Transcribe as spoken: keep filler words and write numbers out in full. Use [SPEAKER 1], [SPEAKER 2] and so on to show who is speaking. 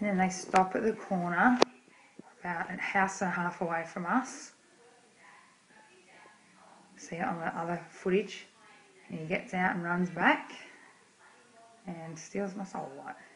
[SPEAKER 1] And then they stop at the corner, about a house and a half away from us. See it on the other footage. And he gets out and runs back and steals my soul light.